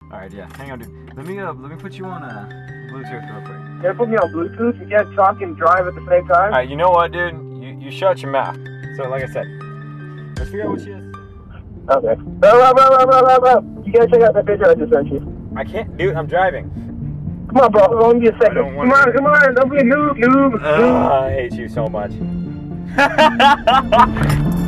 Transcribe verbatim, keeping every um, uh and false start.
All right, yeah. Hang on, dude. Let me uh, let me put you on uh, Bluetooth real quick. You put me on Bluetooth? You can't talk and drive at the same time? All right, you know what, dude? You you shut your mouth. So, like I said, let's figure out what she is. Okay. Bro, bro, bro, bro, bro, bro. You gotta check out that picture I just sent you. I can't, dude. I'm driving. Come on, bro. Only be a second. Come on, come on. Don't be a noob, noob, noob. Uh, I hate you so much.